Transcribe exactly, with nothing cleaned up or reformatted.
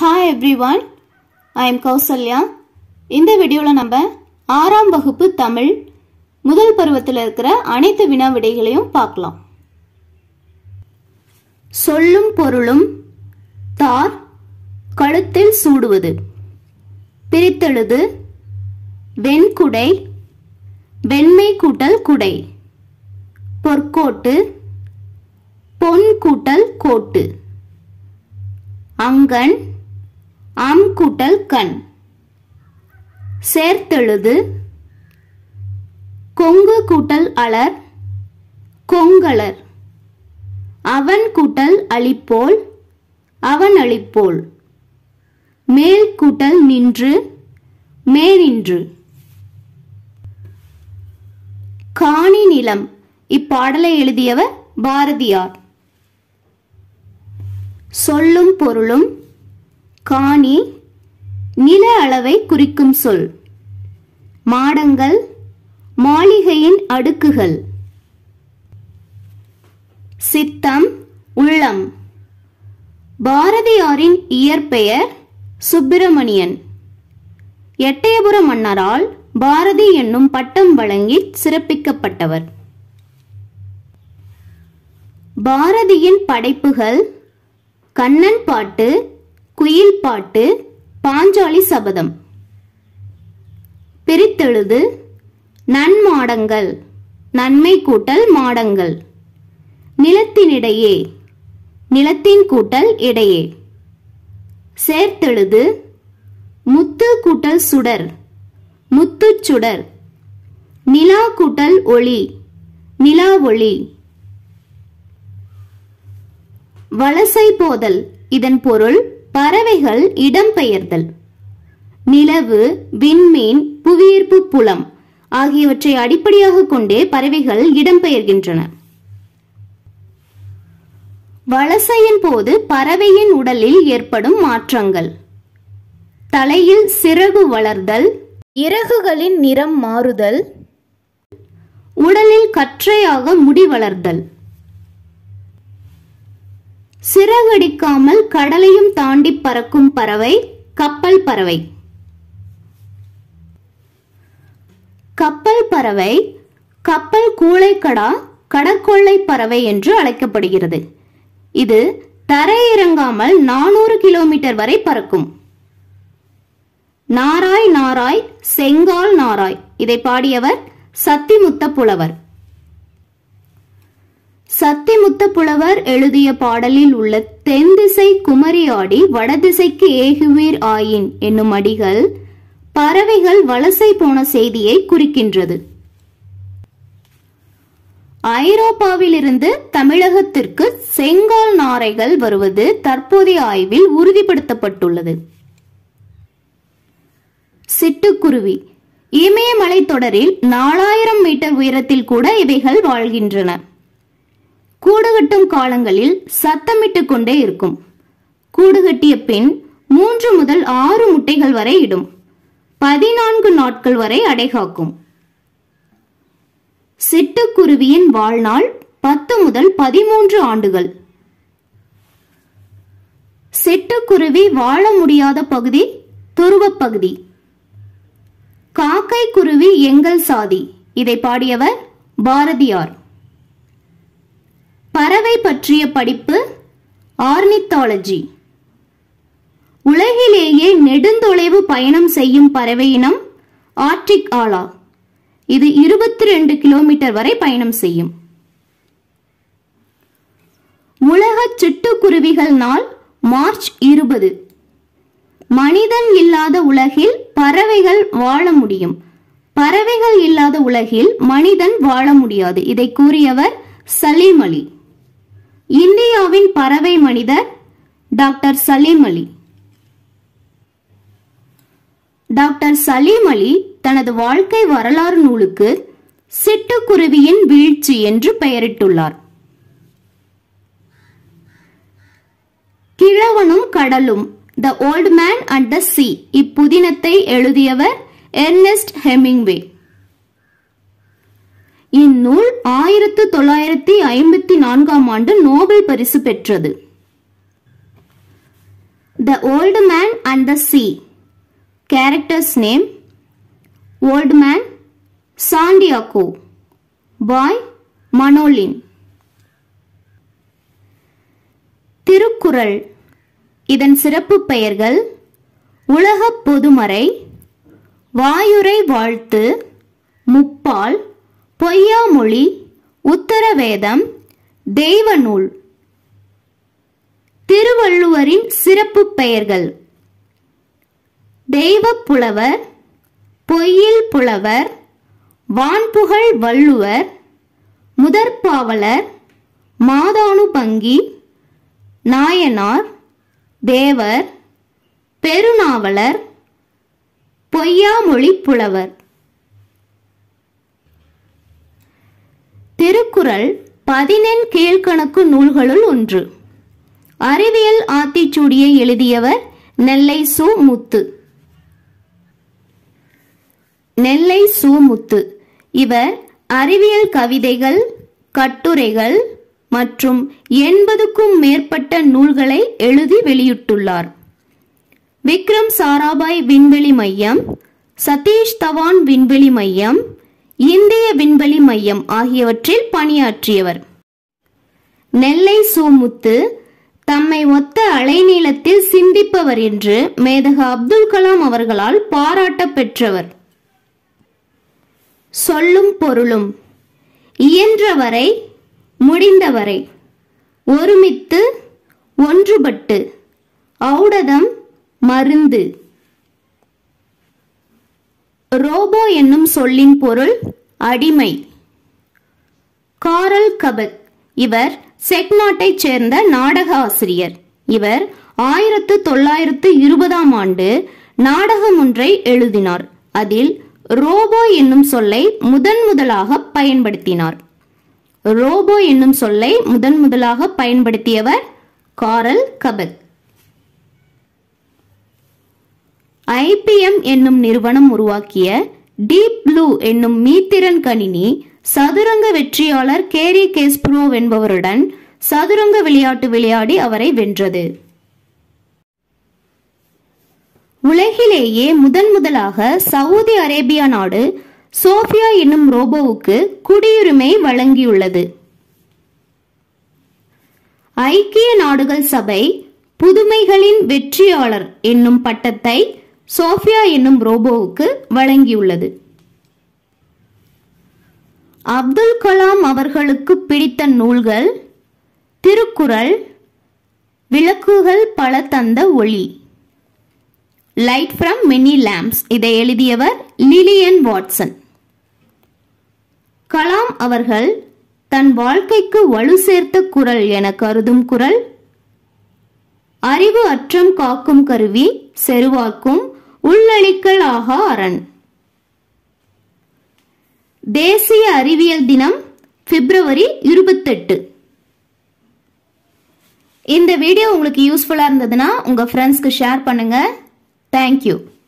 Hi everyone, I am Kausalya. இந்த வீடியோல நம்ம ஆறாம் வகுப்பு தமிழ் முதல் பருவத்தில் இருக்கிற அனைத்து வினா விடைகளையும் பார்க்கலாம். சொல்லும் பொருளும் தார் கழுத்தில் சூடுவது. பிரித்தெழுது வெண்குடை வெண்மை கூட்டல் குடை. பொற்கோட்டு பொன் கூட்டல் கோட்டு. அங்கன் அம் கூட்டல் கண். சேர்த்தெழுது கொங்கு கூட்டல் அலர் கொங்கலர். அவன் கூட்டல் அளிப்போல் அவன் அளிப்போல். மேல் கூட்டல் நின்று மேனின்று. காணி நிலம். இப்பாடலை எழுதியவர் பாரதியார். சொல்லும் பொருளும் காணி நில அளவை குறிக்கும் சொல். மாடங்கள் மாளிகையின் அடுக்குகள். சித்தம் உள்ளம். பாரதியாரின் இயற்பெயர் சுப்பிரமணியன். எட்டயபுர மன்னரால் பாரதி என்னும் பட்டம் வழங்கி சிறப்பிக்கப்பட்டவர். பாரதியின் படைப்புகள் கண்ணன் பாட்டு குயில் பாட்டு பாஞ்சாலி சபதம். பிரித்தெழுது நன்மாடங்கள் நன்மை கூட்டல் மாடங்கள். நிலத்தினிடையே நிலத்தின் கூட்டல் இடையே. சேர்த்தெழுது முத்து கூட்டல் சுடர் முத்துச் சுடர். நிலா கூட்டல் ஒளி நிலா ஒளி. வலசை போதல். இதன் பொருள் பறவைகள் இடம்பெயர்தல். நிலவு விண்மீன் புவியீர்ப்பு புலம் ஆகியவற்றை அடிப்படையாக கொண்டே பறவைகள் இடம்பெயர்கின்றன. வலசையின் போது பறவையின் உடலில் ஏற்படும் மாற்றங்கள். தலையில் சிறகு வளர்தல் இறகுகளின் நிறம் மாறுதல். உடலில் கற்றையாக முடி வளர்தல். சிறகடிக்காமல் கடலையும் தாண்டி பறக்கும் பறவை கப்பல் பறவை. கப்பல் பறவை கப்பல் கூளைக்கடா கடற்கொள்ளை பறவை என்று அழைக்கப்படுகிறது. இது தரையிறங்காமல் நானூறு கிலோமீட்டர் வரை பறக்கும். நாராய் நாராய் செங்கால் நாராய். இதை பாடியவர் சத்திமுத்த புலவர். சத்திமுத்த புலவர் எழுதிய பாடலில் உள்ள தென்திசை குமரியாடி வடதிசைக்கு ஏகுவீர் ஆயின் என்னும் அடிகள் பறவைகள் வலசை போன செய்தியை குறிக்கின்றது. ஐரோப்பாவிலிருந்து தமிழகத்திற்கு செங்கால் நாரைகள் வருவது தற்போதைய ஆய்வில் உறுதிப்படுத்தப்பட்டுள்ளது. சிட்டுக்குருவி. இமயமலை தொடரில் நாலாயிரம் மீட்டர் உயரத்தில் கூட இவைகள் வாழ்கின்றன. கூடுகட்டும் காலங்களில் சத்தமிட்டு கொண்டே இருக்கும். கூடுகட்டிய பின் மூன்று முதல் ஆறு முட்டைகள் வரை இடும். பதினான்கு நாட்கள் வரை அடைகாக்கும். சிட்டுக்குருவியின் வாழ்நாள் பத்து முதல் பதிமூன்று ஆண்டுகள். சிட்டுக்குருவி வாழ முடியாத பகுதி துருவப் பகுதி. காக்கை குருவி எங்கள் சாதி. இதை பாடியவர் பாரதியார். பறவை பற்றிய படிப்பு ஆர்னித்தாலஜி. உலகிலேயே நெடுந்தொலைவு பயணம் செய்யும் பறவை இனம் ஆர்டிக் ஆலா. இது இருபத்தி ரெண்டு கிலோமீட்டர் வரை பயணம் செய்யும். உலக சிட்டுக்குருவிகள் நாள் மார்ச் இருபது. மனிதன் இல்லாத உலகில் பறவைகள் வாழ முடியும். பறவைகள் இல்லாத உலகில் மனிதன் வாழ முடியாது. இதை கூறியவர் சலீம் அலி. இந்தியாவின் பறவை மனிதர் டாக்டர் சலீம் அலி. டாக்டர் சலீம் அலி தனது வாழ்க்கை வரலாறு நூலுக்கு சிட்டுக்குருவியின் வீழ்ச்சி என்று பெயரிட்டுள்ளார். கிழவனும் கடலும் the old man and the sea இப்புதினத்தை எழுதியவர் எர்னெஸ்ட் ஹெமிங்வே. இந்நூல் ஆயிரத்து தொள்ளாயிரத்தி ஐம்பத்தி நான்காம் ஆண்டு நோபல் பரிசு பெற்றது. த The Old Man and the Sea. Character's name: Old Man Santiago. Boy Manolin. Thirukkural. இதன் சிறப்பு பெயர்கள்: உலகப் பொதுமறை, வாயுரை வாழ்த்து, முப்பால், பொய்யாமொழி, உத்தரவேதம், தெய்வநூல். திருவள்ளுவரின் சிறப்பு பெயர்கள்: தெய்வப் புலவர், பொய்யில் புலவர், வான்புகழ் வள்ளுவர், முதற்பாவலர், மாதானுபங்கி, நாயனார், தேவர், பெருநாவலர், பொய்யாமொழி புலவர். திருக்குறள் பதினெண் கீழ்க்கணக்கு நூல்களுள் ஒன்று. அறிவியல் ஆத்திச்சூடியை எழுதியவர் நெல்லை சு முத்து. நெல்லை சு முத்து இவர் அறிவியல் கவிதைகள், கட்டுரைகள் மற்றும் எண்பதுக்கும் மேற்பட்ட நூல்களை எழுதி வெளியிட்டுள்ளார். விக்ரம் சாராபாய் விண்வெளி மையம், சதீஷ் தவான் விண்வெளி மையம், இந்திய விண்வெளி மையம் ஆகியவற்றில் பணியாற்றியவர். நெல்லை சு முத்து தம்மை ஒத்த அலைநீளத்தில் சிந்திப்பவர் என்று மேதக அப்துல் கலாம் அவர்களால் பாராட்ட பெற்றவர். சொல்லும் பொருளும்: இயன்றவரை, முடிந்தவரை, ஒருமித்து, ஒன்றுபட்டு, ஔடதம், மருந்து. ரோபோ என்னும் சொல்லின் பொருள் அடிமை. காரல் கபக் இவர் செக் நாட்டைச் சேர்ந்த நாடக ஆசிரியர். இவர் ஆயிரத்து தொள்ளாயிரத்து இருபதாம் ஆண்டு நாடகம் ஒன்றை எழுதினார். அதில் ரோபோ என்னும் சொல்லை முதன் முதலாக பயன்படுத்தினார். ரோபோ என்னும் சொல்லை முதன் முதலாக பயன்படுத்தியவர் காரல் கபக். ஐ பி எம் என்னும் நிறுவனம் உருவாக்கிய டீப் ப்ளூ என்னும் மீத்திறன் கணினி சதுரங்க வெற்றியாளர் கேரி கேஸ்பரோவ் என்பவருடன் சதுரங்க விளையாட்டு விளையாடி அவரை வென்றது. உலகிலேயே முதன் முதலாக சவுதி அரேபியா நாடு சோஃபியா என்னும் ரோபோவுக்கு குடியுரிமை வழங்கியுள்ளது. ஐக்கிய நாடுகள் சபை புதுமைகளின் வெற்றியாளர் என்னும் பட்டத்தை சோஃபியா என்னும் ரோபோவுக்கு வழங்கியுள்ளது. அப்துல் கலாம் அவர்களுக்கு பிடித்த நூல்கள்: திருக்குறள், விளக்குகள் பல தந்த ஒளி, லைட் ஃப்ரம் மெனி லேம்ப்ஸ். இதை எழுதியவர் லிலியன் வாட்சன். கலாம் அவர்கள் தன் வாழ்க்கைக்கு வலு சேர்த்த குறள் என கருதும் குறள்: அறிவு அற்றம் காக்கும் கருவி, செருவாக்கும் உள்ளளிக்கல் ஆகா அரண். தேசிய அறிவியல் தினம் பிப்ரவரி இருபத்தெட்டு. இந்த வீடியோ உங்களுக்கு யூஸ்ஃபுல்லா இருந்ததுன்னா உங்க ஃப்ரெண்ட்ஸ்க்கு ஷேர் பண்ணுங்க. தேங்க்யூ.